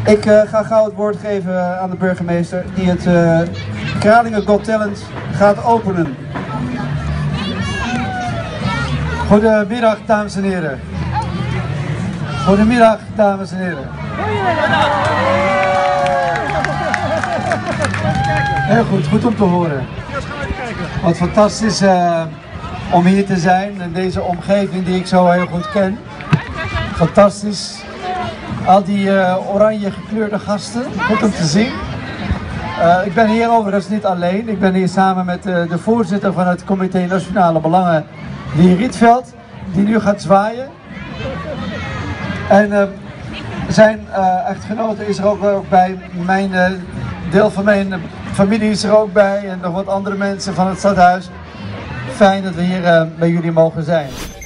Ik ga gauw het woord geven aan de burgemeester die het Kralingen Got Talent gaat openen. Goedemiddag dames en heren. Goedemiddag dames en heren. Heel goed, goed om te horen. Wat fantastisch om hier te zijn in deze omgeving die ik zo heel goed ken. Fantastisch. Al die oranje gekleurde gasten, goed om te zien. Ik ben hier overigens niet alleen. Ik ben hier samen met de voorzitter van het Comité Nationale Belangen, de heer Rietveld, die nu gaat zwaaien. En zijn echtgenote is er ook bij. Deel van mijn familie is er ook bij en nog wat andere mensen van het stadhuis. Fijn dat we hier bij jullie mogen zijn.